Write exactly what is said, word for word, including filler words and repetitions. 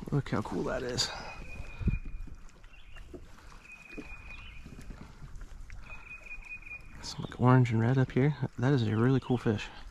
Look how cool that is. Some like orange and red up here. That is a really cool fish.